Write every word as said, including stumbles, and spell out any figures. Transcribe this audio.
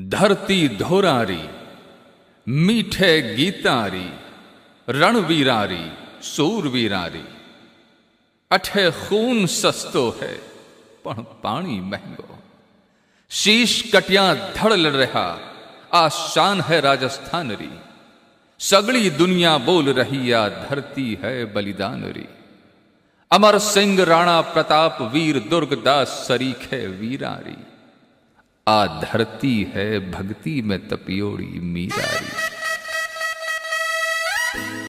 धरती धोरारी मीठे गीतारी रणवीरारी सूरवीरारी। अठे खून सस्तो है पण पानी महंगो। शीश कटिया धड़ लड़ रहा आ शान है राजस्थान री। सगड़ी दुनिया बोल रही आ धरती है बलिदान री। अमर सिंह राणा प्रताप वीर दुर्गदास सरीखे वीरारी। आ धरती है भक्ति में तपियोड़ी मीरारी।